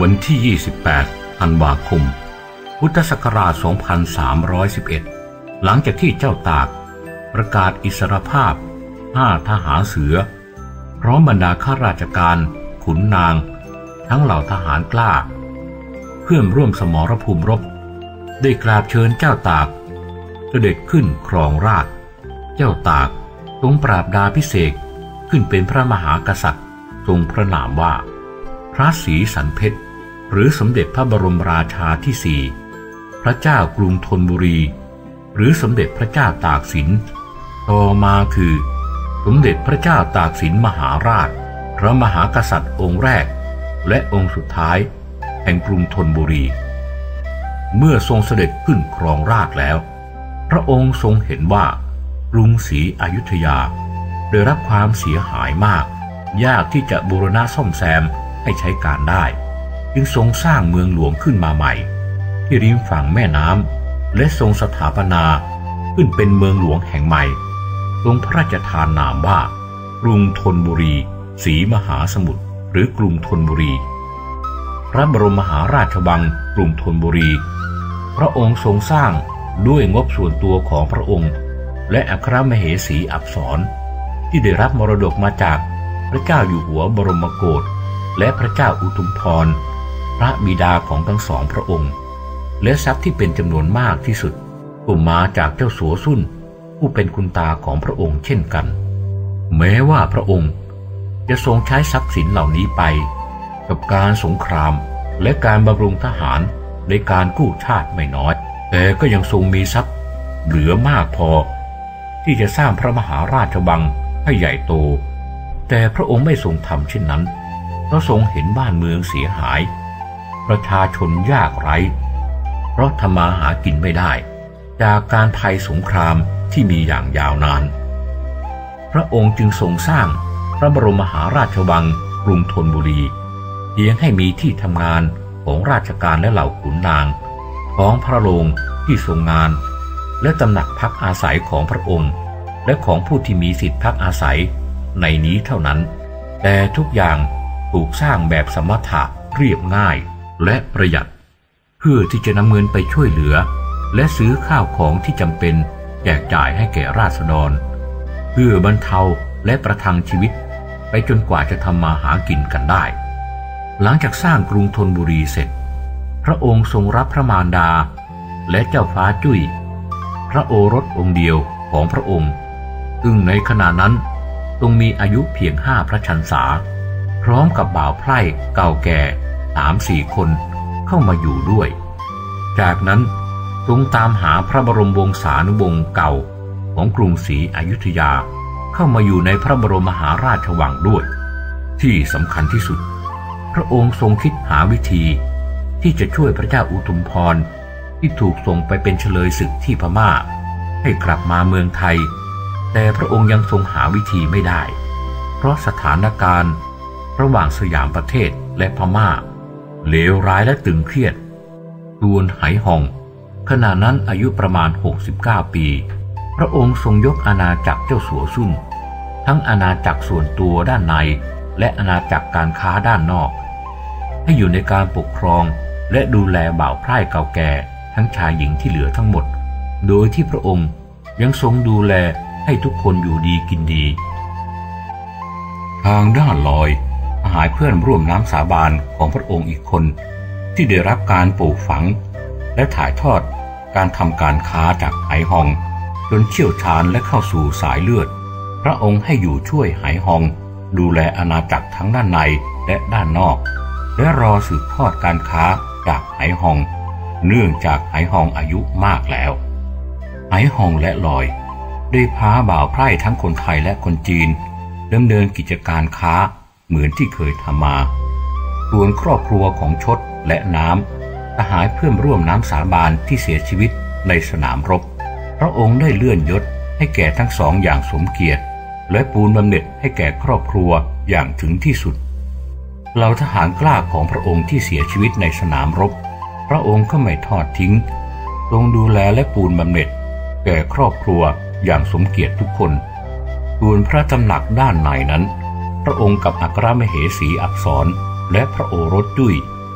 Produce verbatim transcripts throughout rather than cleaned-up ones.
วันที่ยี่สิบแปดธันวาคมพุทธศักราชสองพันสามร้อยสิบเอ็ดหลังจากที่เจ้าตากประกาศอิสรภาพห้าทหารเสือพร้อมบรรดาข้าราชการขุนนางทั้งเหล่าทหารกล้าเพื่อร่วมสมรภูมิรบได้กราบเชิญเจ้าตากเสด็จขึ้นครองราชย์เจ้าตากทรงปราบดาภิเษกขึ้นเป็นพระมหากษัตริย์ทรงพระนามว่าพระศรีสันเพชรหรือสมเด็จพระบรมราชาที่สี่พระเจ้ากรุงธนบุรีหรือสมเด็จพระเจ้าตากสินต่อมาคือสมเด็จพระเจ้าตากสินมหาราชพระมหากษัตริย์องค์แรกและองค์สุดท้ายแห่งกรุงธนบุรีเมื่อทรงเสด็จขึ้นครองราชย์แล้วพระองค์ทรงเห็นว่ากรุงศรีอยุธยาได้รับความเสียหายมากยากที่จะบูรณะซ่อมแซมให้ใช้การได้จึงทรงสร้างเมืองหลวงขึ้นมาใหม่ที่ริมฝั่งแม่น้ำและทรงสถาปนาขึ้นเป็นเมืองหลวงแห่งใหม่ทรงพระราชทานนามว่ากรุงธนบุรีศรีมหาสมุทรหรือกรุงธนบุรีพระบรมมหาราชวังกรุงธนบุรีพระองค์ทรงสร้างด้วยงบส่วนตัวของพระองค์และอัครมเหสีอักษรที่ได้รับมรดกมาจากพระเจ้าอยู่หัวบรมโกศและพระเจ้าอุทุมพรพระบิดาของทั้งสองพระองค์และทรัพย์ที่เป็นจำนวนมากที่สุดก็มาจากเจ้าสัวซุ่นผู้เป็นคุณตาของพระองค์เช่นกันแม้ว่าพระองค์จะทรงใช้ทรัพย์สินเหล่านี้ไปกับการสงครามและการบำรุงทหารในการกู้ชาติไม่น้อยแต่ก็ยังทรงมีทรัพย์เหลือมากพอที่จะสร้างพระมหาราชวังให้ใหญ่โตแต่พระองค์ไม่ทรงทำเช่นนั้นเพราะทรงเห็นบ้านเมืองเสียหายประชาชนยากไร้เพราะทำมาหากินไม่ได้จากการภัยสงครามที่มีอย่างยาวนานพระองค์จึงทรงสร้างพระบรมมหาราชวังกรุงธนบุรีเพียงให้มีที่ทำงานของราชการและเหล่าขุนนางท้องพระโรงที่ทรงงานและตำหนักพักอาศัยของพระองค์และของผู้ที่มีสิทธิพักอาศัยในนี้เท่านั้นแต่ทุกอย่างถูกสร้างแบบสมถะเรียบง่ายและประหยัดเพื่อที่จะนำเงินไปช่วยเหลือและซื้อข้าวของที่จำเป็นแจกจ่ายให้แก่ราษฎรเพื่อบรรเทาและประทังชีวิตไปจนกว่าจะทำมาหากินกันได้หลังจากสร้างกรุงธนบุรีเสร็จพระองค์ทรงรับพระมารดาและเจ้าฟ้าจุ้ยพระโอรสองค์เดียวของพระองค์ซึ่งในขณะนั้นทรงมีอายุเพียงห้าพระชรรษาพร้อมกับบ่าวไพร่เก่าแก่สามสี่คนเข้ามาอยู่ด้วยจากนั้นทรงตามหาพระบรมวงศานุวงศ์เก่าของกรุงศรีอยุธยาเข้ามาอยู่ในพระบรมมหาราชวังด้วยที่สำคัญที่สุดพระองค์ทรงคิดหาวิธีที่จะช่วยพระเจ้าอุทุมพรที่ถูกส่งไปเป็นเฉลยศึกที่พม่าให้กลับมาเมืองไทยแต่พระองค์ยังทรงหาวิธีไม่ได้เพราะสถานการณ์ระหว่างสยามประเทศและพม่าเลวร้ายและตึงเครียดส่วนไหหองขณะนั้นอายุประมาณหกสิบเก้าปีพระองค์ทรงยกอาณาจักรเจ้าสัวซุ่นทั้งอาณาจักรส่วนตัวด้านในและอาณาจักรการค้าด้านนอกให้อยู่ในการปกครองและดูแลบ่าวไพร่เก่าแก่ทั้งชายหญิงที่เหลือทั้งหมดโดยที่พระองค์ยังทรงดูแลให้ทุกคนอยู่ดีกินดีทางด้านลอยหายเพื่อนร่วมน้ำสาบานของพระองค์อีกคนที่ได้รับการปลูกฝังและถ่ายทอดการทำการค้าจากไหหองจนเชี่ยวชาญและเข้าสู่สายเลือดพระองค์ให้อยู่ช่วยไหหองดูแลอาณาจักรทั้งด้านในและด้านนอกและรอสืบทอดการค้าจากไหหองเนื่องจากไหหองอายุมากแล้วไหหองและลอยได้พาบ่าวไพร่ทั้งคนไทยและคนจีนดำเนินกิจการค้าเหมือนที่เคยทำมาส่วนครอบครัวของชดและน้ำทหารเพื่อนร่วมน้ำสาบานที่เสียชีวิตในสนามรบพระองค์ได้เลื่อนยศให้แก่ทั้งสองอย่างสมเกียรติและปูนบำเหน็จให้แก่ครอบครัวอย่างถึงที่สุดเหล่าทหารกล้าของพระองค์ที่เสียชีวิตในสนามรบพระองค์ก็ไม่ทอดทิ้งทรงดูแลและปูนบำเหน็จแก่ครอบครัวอย่างสมเกียรติทุกคนส่วนพระตำหนักด้านในนั้นพระองค์กับอัครมเหสีอักษรและพระโอรสจุ้ย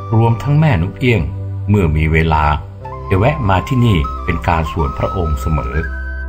รวมทั้งแม่นกเอี้ยงเมื่อมีเวลาจะแวะมาที่นี่เป็นการส่วนพระองค์เสมอ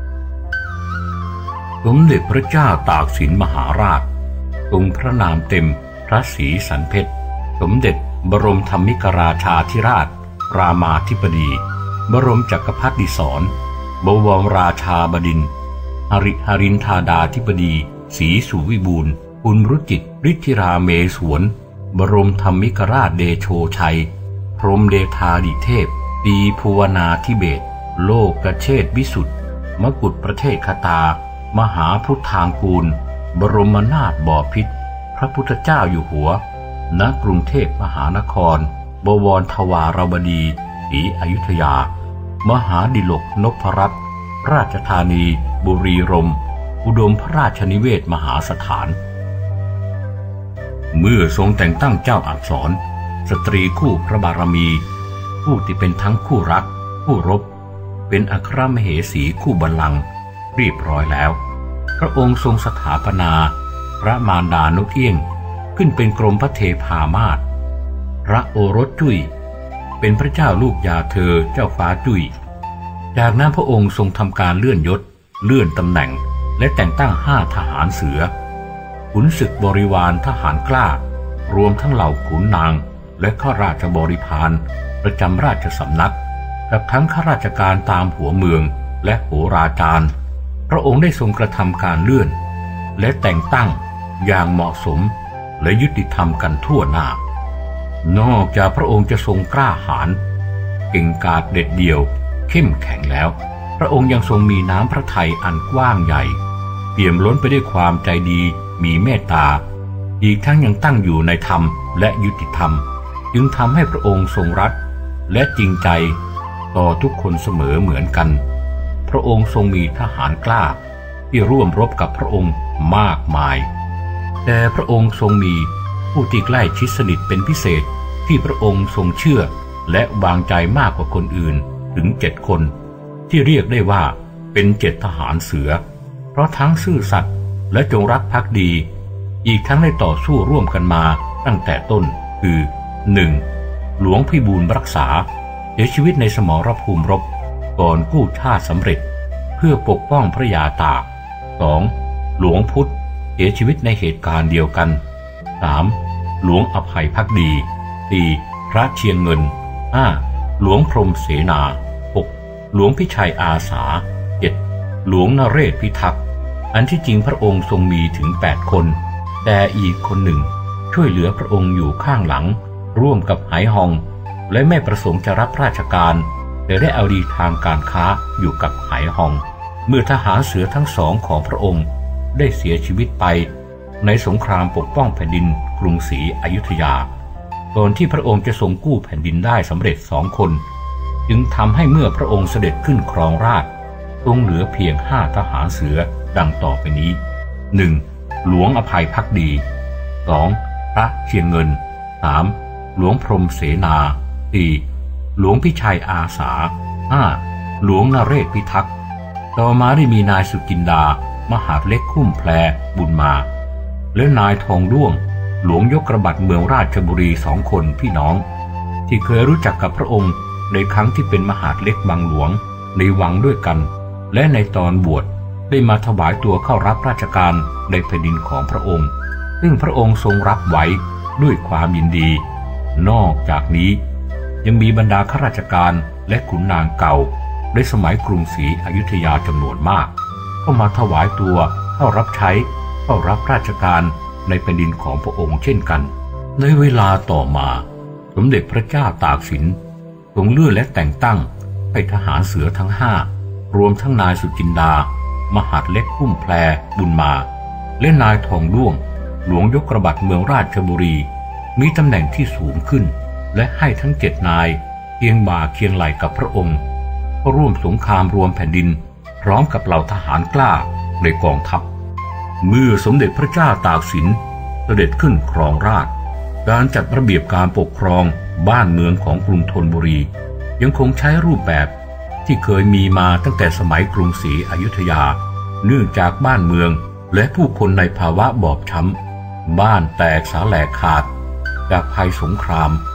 สมเด็จพระเจ้าตากสินมหาราชทรงพระนามเต็มพระศรีสันเพชรสมเด็จบรมธรรมิกราชาธิราชรามาธิบดีบรมจักรพรรดิศรบวรราชาบดินทร์หริหรินธาดาธิบดีศรีสุวิบูลย์ปุณรุจิตฤทธิราเมศวรบรมธรรมิกราชเดโชชัยพรหมเดชาดิเทพปีภูวนาธิเบศรโลกเชษฐ์วิสุทธิ์มกุฏประเทศคตามหาพุทธางกูลบรมนาถบพิตรพระพุทธเจ้าอยู่หัวณกรุงเทพมหานครบวรทวารวดีศรีอยุธยามหาดิลกนพรัตน์ราชธานีบุรีรมย์อุดมพระราชนิเวศมหาสถานเมื่อทรงแต่งตั้งเจ้าอักษรสตรีคู่พระบารมีผู้ที่เป็นทั้งคู่รักคู่รบเป็นอัครมเหสีคู่บัลลังก์เรียบร้อยแล้วพระองค์ทรงสถาปนาพระมารดานกเอี้ยงขึ้นเป็นกรมพระเทพามาศพระโอรสจุ้ยเป็นพระเจ้าลูกยาเธอเจ้าฟ้าจุ้ยจากนั้นพระองค์ทรงทำการเลื่อนยศเลื่อนตำแหน่งและแต่งตั้งห้าทหารเสือขุนศึกบริวารทหารกล้ารวมทั้งเหล่าขุนนางและข้าราชบริพารประจำราชสำนักกับทั้งข้าราชการตามหัวเมืองและโหราจารย์พระองค์ได้ทรงกระทำการเลื่อนและแต่งตั้งอย่างเหมาะสมและยุติธรรมกันทั่วหน้านอกจากพระองค์จะทรงกล้าหาญเก่งกาจเด็ดเดี่ยวเข้มแข็งแล้วพระองค์ยังทรงมีน้ำพระทัยอันกว้างใหญ่เปี่ยมล้นไปด้วยความใจดีมีเมตตาอีกทั้งยังตั้งอยู่ในธรรมและยุติธรรมจึงทำให้พระองค์ทรงรักและจริงใจต่อทุกคนเสมอเหมือนกันพระองค์ทรงมีทหารกล้าที่ร่วมรบกับพระองค์มากมายแต่พระองค์ทรงมีผู้ที่ใกล้ชิดสนิทเป็นพิเศษที่พระองค์ทรงเชื่อและวางใจมากกว่าคนอื่นถึงเจ็ดคนที่เรียกได้ว่าเป็นเจ็ดทหารเสือเพราะทั้งซื่อสัตย์และจงรักภักดีอีกทั้งได้ต่อสู้ร่วมกันมาตั้งแต่ต้นคือ หนึ่ง. หลวงพิบูลรักษาเสียชีวิตในสมรภูมิรบก่อนกู้ชาติสำเร็จเพื่อปกป้องพระยาตาก สอง. หลวงพุทธเสียชีวิตในเหตุการณ์เดียวกัน สาม. หลวงอภัยภักดี สี่. พระเชียงเงิน ห้า. หลวงพรหมเสนา หก. หลวงพิชัยอาสา เจ็ด. หลวงนเรศพิทักษ์อันที่จริงพระองค์ทรงมีถึงแปดคนแต่อีกคนหนึ่งช่วยเหลือพระองค์อยู่ข้างหลังร่วมกับไหฮองและไม่ประสงค์จะรับราชการแต่ได้เอาดีทางการค้าอยู่กับไหฮองเมื่อทหารเสือทั้งสองของพระองค์ได้เสียชีวิตไปในสงครามปกป้องแผ่นดินกรุงศรีอยุธยาก่อนที่พระองค์จะทรงกู้แผ่นดินได้สำเร็จสองคนจึงทำให้เมื่อพระองค์เสด็จขึ้นครองราชย์ทรงเหลือเพียงห้าทหารเสือดังต่อไปนี้ หนึ่ง. หลวงอภัยภักดี สอง. พระเชียงเงิน สาม. หลวงพรหมเสนา สี่. หลวงพิชัยอาสา ห้า. หลวงนเรศพิทักษ์ต่อมาได้มีนายสุจินดามหาดเล็กคุ้มแพรบุญมาและนายทองด้วงหลวงยกระบัดเมืองราชบุรีสองคนพี่น้องที่เคยรู้จักกับพระองค์ในครั้งที่เป็นมหาดเล็กบางหลวงในวังด้วยกันและในตอนบวชได้มาถวายตัวเข้ารับราชการในแผ่นดินของพระองค์ซึ่งพระองค์ทรงรับไว้ด้วยความยินดีนอกจากนี้ยังมีบรรดาข้าราชการและขุนนางเก่าในสมัยกรุงศรีอยุธยาจำนวนมากเข้ามาถวายตัวเข้ารับใช้เข้ารับราชการในแผ่นดินของพระองค์เช่นกันในเวลาต่อมาสมเด็จพระเจ้าตากสินทรงเลื่อนและแต่งตั้งให้ทหารเสือทั้งห้ารวมทั้งนายสุจินดามหาดเล็กคุ้มแพรบุญมาและนายทองด้วงหลวงยกระบัดเมืองราชบุรีมีตำแหน่งที่สูงขึ้นและให้ทั้งเจ็ดนายเคียงบ่าเคียงไหล่กับพระองค์ก็ร่วมสงครามรวมแผ่นดินพร้อมกับเหล่าทหารกล้าในกองทัพเมื่อสมเด็จพระเจ้าตากสินเสด็จขึ้นครองราชย์การจัดระเบียบการปกครองบ้านเมืองของกรุงธนบุรียังคงใช้รูปแบบที่เคยมีมาตั้งแต่สมัยกรุงศรีอยุธยาเนื่องจากบ้านเมืองและผู้คนในภาวะบอบช้ำบ้านแตกสาแหลกขาดจากภัยสงคราม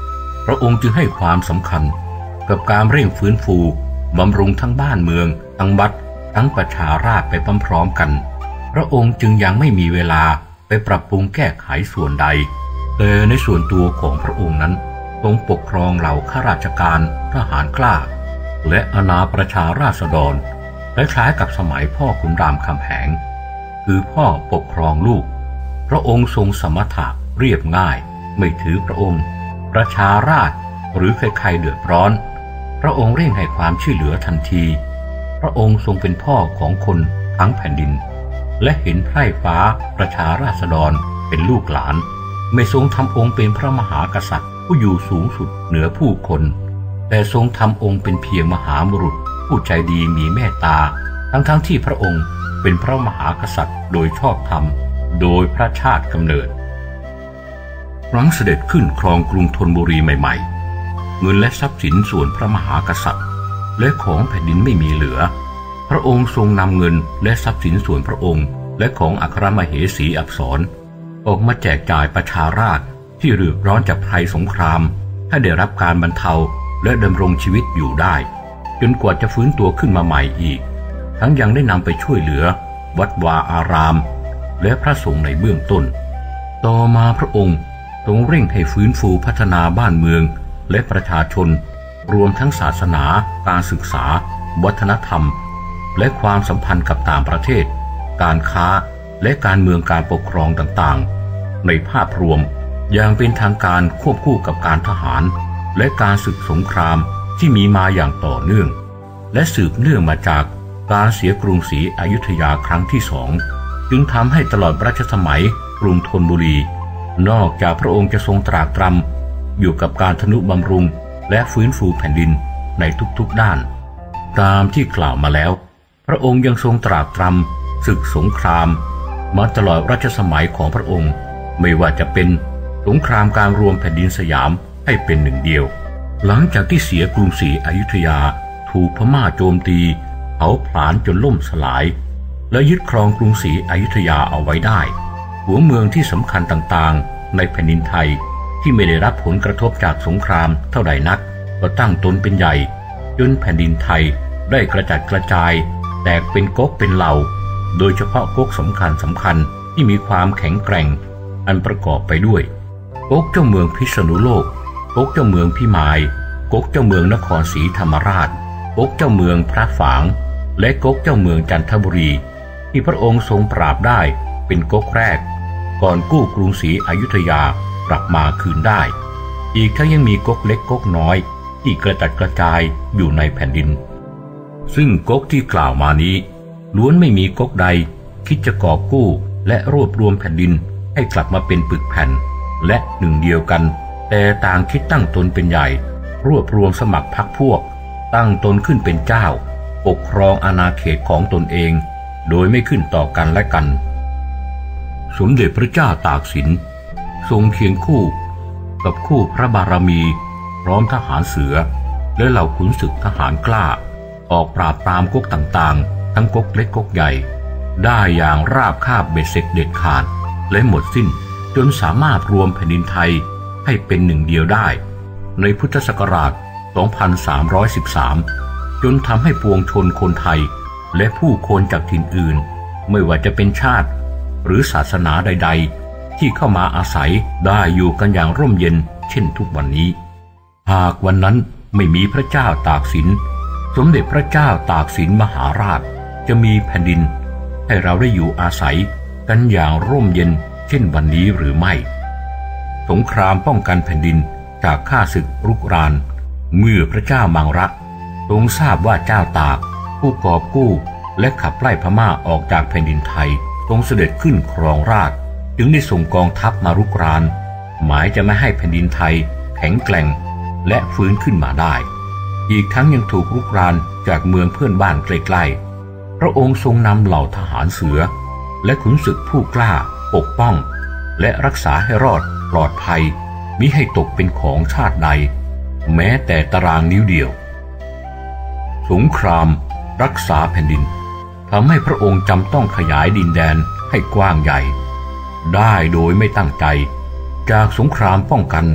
พระองค์จึงให้ความสำคัญกับการเร่งฟื้นฟูบำรุงทั้งบ้านเมืองทั้งวัดทั้งประชาราษฎร์ไปพร้อมๆกันพระองค์จึงยังไม่มีเวลาไปปรับปรุงแก้ไขส่วนใดแต่ในส่วนตัวของพระองค์นั้นทรงปกครองเหล่าข้าราชการทหารกล้าและอาณาประชาราษฎรคล้ายๆกับสมัยพ่อขุนรามคำแหงคือพ่อปกครองลูกพระองค์ทรงสมถะเรียบง่ายไม่ถือพระองค์ประชาราษฎร์หรือใครๆเดือดร้อนพระองค์เร่งให้ความช่วยเหลือทันทีพระองค์ทรงเป็นพ่อของคนทั้งแผ่นดินและเห็นไพร่ฟ้าประชาราษฎรเป็นลูกหลานไม่ทรงทำองค์เป็นพระมหากษัตริย์ผู้อยู่สูงสุดเหนือผู้คนแต่ทรงทำองค์เป็นเพียงมหาบุรุษผู้ใจดีมีเมตตาทั้งๆ ท, ที่พระองค์เป็นพระมหากษัตริย์โดยชอบธรรมโดยพระชาติกำเนิดครั้งเสด็จขึ้นครองกรุงธนบุรีใหม่ๆเงินและทรัพย์สินส่วนพระมหากษัตริย์และของแผ่นดินไม่มีเหลือพระองค์ทรงนำเงินและทรัพย์สินส่วนพระองค์และของอัครมเหสีอักษรออกมาแจกจ่ายประชาราษฎร์ที่เดือดร้อนจากภัยสงครามให้ได้รับการบรรเทาและดำรงชีวิตอยู่ได้จนกว่าจะฟื้นตัวขึ้นมาใหม่อีกทั้งยังได้นำไปช่วยเหลือวัดวาอารามและพระสงฆ์ในเบื้องต้นต่อมาพระองค์ทรงเร่งให้ฟื้นฟูพัฒนาบ้านเมืองและประชาชนรวมทั้งศาสนาการศึกษาวัฒนธรรมและความสัมพันธ์กับต่างประเทศการค้าและการเมืองการปกครองต่างๆในภาพรวมอย่างเป็นทางการควบคู่กับการทหารและการศึกสงครามที่มีมาอย่างต่อเนื่องและสืบเนื่องมาจากการเสียกรุงศรีอยุธยาครั้งที่สองจึงทำให้ตลอดรัชสมัยกรุงธนบุรีนอกจากพระองค์จะทรงตรากตรำอยู่กับการทนุบำรุงและฟื้นฟูแผ่นดินในทุกๆด้านตามที่กล่าวมาแล้วพระองค์ยังทรงตรากตรำศึกสงครามมาตลอดรัชสมัยของพระองค์ไม่ว่าจะเป็นสงครามการรวมแผ่นดินสยามให้เป็นหนึ่งเดียวหลังจากที่เสียกรุงศรีอยุธยาถูกพม่าโจมตีเผาผลาญจนล่มสลายและยึดครองกรุงศรีอยุธยาเอาไว้ได้หัวเมืองที่สำคัญต่างๆในแผ่นดินไทยที่ไม่ได้รับผลกระทบจากสงครามเท่าใดนักก็ตั้งตนเป็นใหญ่จนแผ่นดินไทยได้กระจัดกระจายแตกเป็นก๊กเป็นเหล่าโดยเฉพาะก๊กสำคัญสำคัญที่มีความแข็งแกร่งอันประกอบไปด้วยก๊กเจ้าเมืองพิษณุโลกก๊กเจ้าเมืองพิมายก๊กเจ้าเมืองนครศรีธรรมราชก๊กเจ้าเมืองพระฝางและก๊กเจ้าเมืองจันทบุรีที่พระองค์ทรงปราบได้เป็นก๊กแรกก่อนกู้กรุงศรีอยุธยากลับมาคืนได้อีกทั้งยังมีก๊กเล็กก๊กน้อยที่กระจัดกระจายอยู่ในแผ่นดินซึ่งก๊กที่กล่าวมานี้ล้วนไม่มีก๊กใดคิดจะกอบกู้และรวบรวมแผ่นดินให้กลับมาเป็นปึกแผ่นและหนึ่งเดียวกันแต่ต่างคิดตั้งตนเป็นใหญ่รวบรวมสมัครพรรคพวกตั้งตนขึ้นเป็นเจ้าปกครองอาณาเขตของตนเองโดยไม่ขึ้นต่อกันและกันสมเด็จพระเจ้าตากสินทรงเคียงคู่กับคู่พระบารมีพร้อมทหารเสือและเหล่าขุนศึกทหารกล้าออกปราบปรามก๊กต่างๆทั้งก๊กเล็กก๊กใหญ่ได้อย่างราบคาบเบ็ดเสร็จเด็ดขาดและหมดสิ้นจนสามารถรวมแผ่นดินไทยให้เป็นหนึ่งเดียวได้ในพุทธศักราช สองพันสามร้อยสิบสาม จนทำให้ปวงชนคนไทยและผู้คนจากถิ่นอื่นไม่ว่าจะเป็นชาติหรือศาสนาใดๆที่เข้ามาอาศัยได้อยู่กันอย่างร่มเย็นเช่นทุกวันนี้หากวันนั้นไม่มีพระเจ้าตากสินสมเด็จพระเจ้าตากสินมหาราชจะมีแผ่นดินให้เราได้อยู่อาศัยกันอย่างร่มเย็นเช่นวันนี้หรือไม่สงครามป้องกันแผ่นดินจากข้าศึกรุกรานเมื่อพระเจ้ามังระทรงทราบว่าเจ้าตากผู้กอบกู้และขับไล่พม่าออกจากแผ่นดินไทยทรงเสด็จขึ้นครองราชย์จึงได้ส่งกองทัพมารุกรานหมายจะไม่ให้แผ่นดินไทยแข็งแกร่งและฟื้นขึ้นมาได้อีกทั้งยังถูกรุกรานจากเมืองเพื่อนบ้านใกล้ๆพระองค์ทรงนำเหล่าทหารเสือและขุนศึกผู้กล้าปกป้องและรักษาให้รอดปลอดภัยมิให้ตกเป็นของชาติใดแม้แต่ตารางนิ้วเดียวสงครามรักษาแผ่นดินทำให้พระองค์จำต้องขยายดินแดนให้กว้างใหญ่ได้โดยไม่ตั้งใจจากสงครามป้องกัน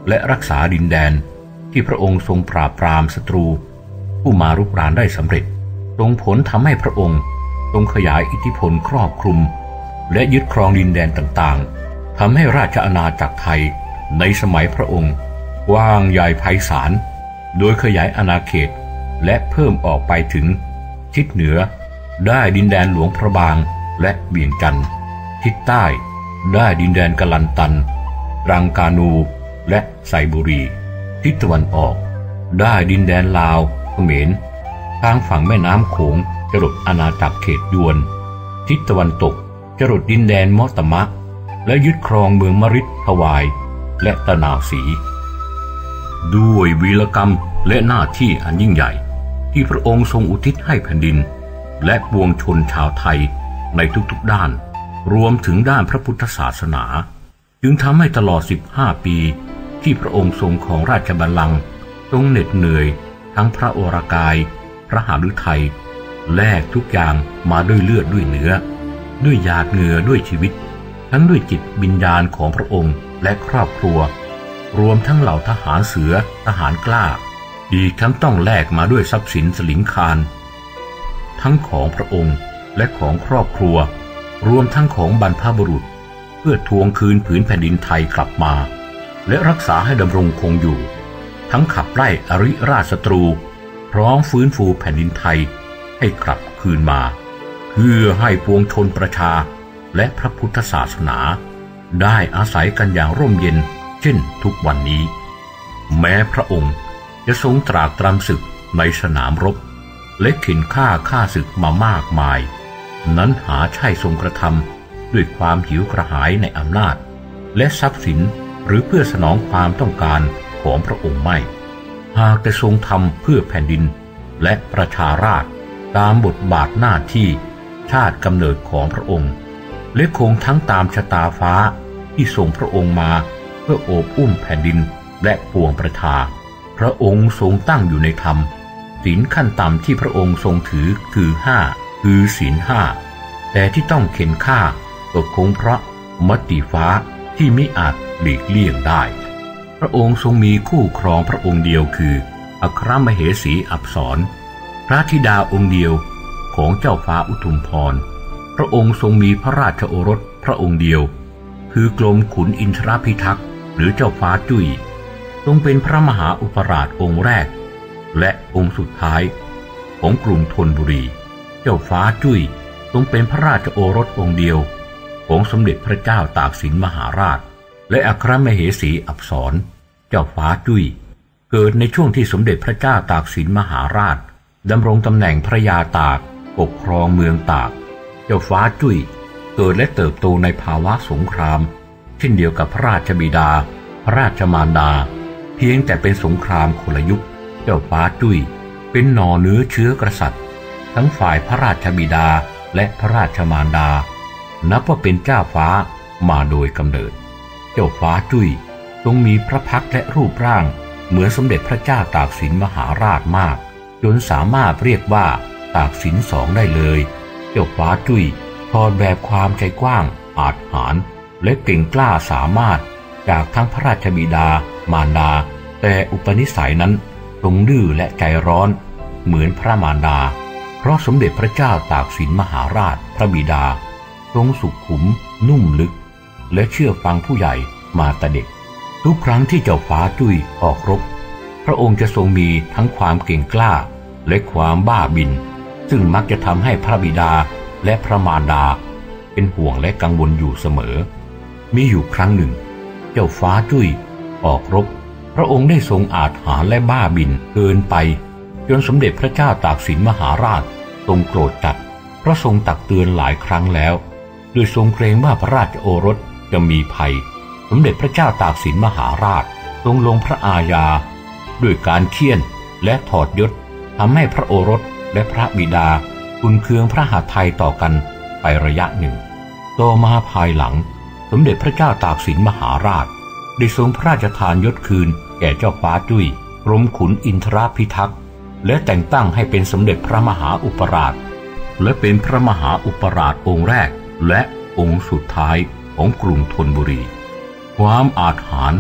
และรักษาดินแดนที่พระองค์ทรงปราบปรามศัตรูผู้มารุกรานได้สำเร็จส่งผลทำให้พระองค์ทรงขยายอิทธิพลครอบคลุมและยึดครองดินแดนต่างๆทำให้ราชอาณาจักรไทยในสมัยพระองค์กว้างใหญ่ไพศาลโดยขยายอาณาเขตและเพิ่มออกไปถึงทิศเหนือได้ดินแดนหลวงพระบางและเวียงจันทร์ทิศใต้ได้ดินแดนกะลันตันรังกานูและไซบุรีทิศตะวันออกได้ดินแดนลาวเขมรทางฝั่งแม่น้ำโขงจรดอาณาจักรเขตยวนทิศตะวันตกจรดดินแดนมอตมะและยึดครองเมืองมฤททวายและตะนาวศรีด้วยวีรกรรมและหน้าที่อันยิ่งใหญ่ที่พระองค์ทรงอุทิศให้แผ่นดินและปวงชนชาวไทยในทุกๆด้านรวมถึงด้านพระพุทธศาสนาจึงทำให้ตลอดสิบห้าปีที่พระองค์ทรงครองราชบัลลังก์ทรงเหน็ดเหนื่อยทั้งพระโอรกายพระหฤทัยแลกทุกอย่างมาด้วยเลือดด้วยเนื้อด้วยหยาดเหงื่อด้วยชีวิตทั้งด้วยจิตวิญญาณของพระองค์และครอบครัวรวมทั้งเหล่าทหารเสือทหารกล้าอีกทั้งต้องแลกมาด้วยทรัพย์สินสลิงคารทั้งของพระองค์และของครอบครัวรวมทั้งของบรรพบุรุษเพื่อทวงคืนผืนแผ่นดินไทยกลับมาและรักษาให้ดำรงคงอยู่ทั้งขับไล่อริราชศัตรูพร้อมฟื้นฟูแผ่นดินไทยให้กลับคืนมาเพื่อให้ปวงชนประชาและพระพุทธศาสนาได้อาศัยกันอย่างร่มเย็นเช่นทุกวันนี้แม้พระองค์จะทรงตรากตรำศึกในสนามรบและเข็นฆ่าฆ่าศึกมามากมายนั้นหาใช่ทรงกระทำด้วยความหิวกระหายในอำนาจและทรัพย์สินหรือเพื่อสนองความต้องการของพระองค์ไม่หากแต่ทรงทำเพื่อแผ่นดินและประชาราษฎร์ตามบทบาทหน้าที่ชาติกำเนิดของพระองค์และคงทั้งตามชะตาฟ้าที่ทรงพระองค์มาเพื่อโอบอุ้มแผ่นดินและปวงประชาพระองค์ทรงตั้งอยู่ในธรรมศีลขั้นต่ำที่พระองค์ทรงถือคือห้าคือศีลห้าแต่ที่ต้องเข็นฆ่าก็คงเพราะมติฟ้าที่มิอาจหลีกเลี่ยงได้พระองค์ทรงมีคู่ครองพระองค์เดียวคืออัครมเหสีอัปสรพระธิดาองค์เดียวของเจ้าฟ้าอุทุมพรพระองค์ทรงมีพระราชโอรสพระองค์เดียวคือกรมขุนอินทรพิทักษ์หรือเจ้าฟ้าจุ้ยทรงเป็นพระมหาอุปราชองค์แรกและองค์สุดท้ายของกรุงธนบุรีเจ้าฟ้าจุ้ยทรงเป็นพระราชโอรสองค์เดียวของสมเด็จพระเจ้าตากสินมหาราชและอัครมเหสีอัปสรเจ้าฟ้าจุ้ยเกิดในช่วงที่สมเด็จพระเจ้าตากสินมหาราชดำรงตำแหน่งพระยาตากปกครองเมืองตากเจ้าฟ้าจุ้ยเกิดและเติบโตในภาวะสงครามเช่นเดียวกับพระราชบิดาพระราชมารดาเพียงแต่เป็นสงครามคนละยุคเจ้าฟ้าจุ้ยเป็นหน่อเนื้อเชื้อกษัตริย์ทั้งฝ่ายพระราชบิดาและพระราชมารดานับว่าเป็นเจ้าฟ้ามาโดยกำเนิดเจ้าฟ้าจุ้ยทรงมีพระพักตร์และรูปร่างเหมือนสมเด็จพระเจ้าตากสินมหาราชมากจนสามารถเรียกว่าตากสินสองได้เลยเจ้าฟ้าจุ้ยถอดแบบความใจกว้างอาจหาญและเก่งกล้าสามารถจากทั้งพระราชบิดามารดาแต่อุปนิสัยนั้นทรงดื้อและใจร้อนเหมือนพระมารดาเพราะสมเด็จพระเจ้าตากสินมหาราชพระบิดาทรงสุขุมนุ่มลึกและเชื่อฟังผู้ใหญ่มาแต่เด็กทุกครั้งที่เจ้าฟ้าจุ้ยออกรบพระองค์จะทรงมีทั้งความเก่งกล้าและความบ้าบินซึ่งมักจะทำให้พระบิดาและพระมารดาเป็นห่วงและกังวลอยู่เสมอมีอยู่ครั้งหนึ่งเจ้าฟ้าจุ้ยออกรบพระองค์ได้ทรงอาจหาญและบ้าบินเกินไปจนสมเด็จพระเจ้าตากสินมหาราชทรงโกรธจัดเพราะทรงตักเตือนหลายครั้งแล้วโดยทรงเกรงว่าพระราชโอรสจะมีภัยสมเด็จพระเจ้าตากสินมหาราชทรงลงพระอาญาด้วยการเฆี่ยนและถอดยศทำให้พระโอรสและพระบิดาขุ่นเคืองพระหฤทัยต่อกันไประยะหนึ่งต่อมาภายหลังสมเด็จพระเจ้าตากสินมหาราชได้ทรงพระราชทานยศคืนแก่เจ้าฟ้าจุ้ยกรมขุนอินทรพิทักษ์และแต่งตั้งให้เป็นสมเด็จพระมหาอุปราชและเป็นพระมหาอุปราชองค์แรกและองค์สุดท้ายของกรุงธนบุรีความอาถรรพ์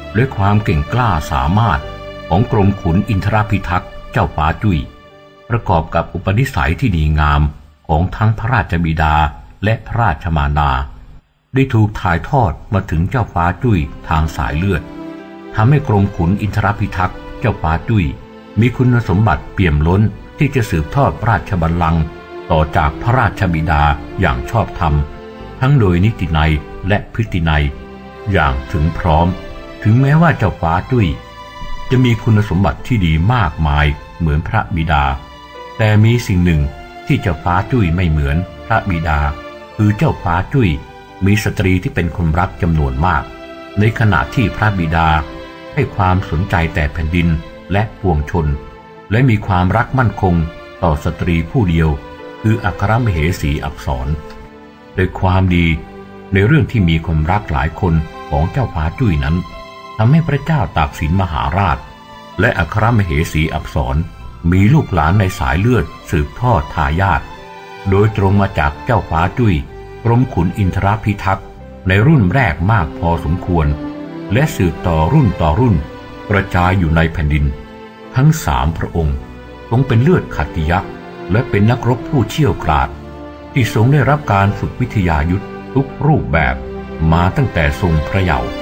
และความเก่งกล้าสามารถของกรมขุนอินทรพิทักษ์เจ้าฟ้าจุ้ยประกอบกับอุปนิสัยที่ดีงามของทั้งพระราชบิดาและพระราชมารดาได้ถูกถ่ายทอดมาถึงเจ้าฟ้าจุ้ยทางสายเลือดทำให้กรมขุนอินทรพิทักษ์เจ้าฟ้าจุ้ยมีคุณสมบัติเปี่ยมล้นที่จะสืบทอดราชบัลลังก์ต่อจากพระราชบิดาอย่างชอบธรรมทั้งโดยนิตินัยและพฤตินัยอย่างถึงพร้อมถึงแม้ว่าเจ้าฟ้าจุ้ยจะมีคุณสมบัติที่ดีมากมายเหมือนพระบิดาแต่มีสิ่งหนึ่งที่เจ้าฟ้าจุ้ยไม่เหมือนพระบิดาคือเจ้าฟ้าจุ้ยมีสตรีที่เป็นคนรักจำนวนมากในขณะที่พระบิดาให้ความสนใจแต่แผ่นดินและปวงชนและมีความรักมั่นคงต่อสตรีผู้เดียวคืออัครมเหสีอักษรโดยความดีในเรื่องที่มีคนรักหลายคนของเจ้าฟ้าจุ้ยนั้นทำให้พระเจ้าตากสินมหาราชและอัครมเหสีอักษรมีลูกหลานในสายเลือดสืบทอดทายาทโดยตรงมาจากเจ้าฟ้าจุ้ยกรมขุนอินทรพิทักษ์ในรุ่นแรกมากพอสมควรและสืบต่อรุ่นต่อรุ่นกระจายอยู่ในแผ่นดินทั้งสามพระองค์ทรงเป็นเลือดขัตติยะและเป็นนักรบผู้เชี่ยวกราจที่ทรงได้รับการฝึกวิทยายุทธทุกรูปแบบมาตั้งแต่ทรงพระเยาว์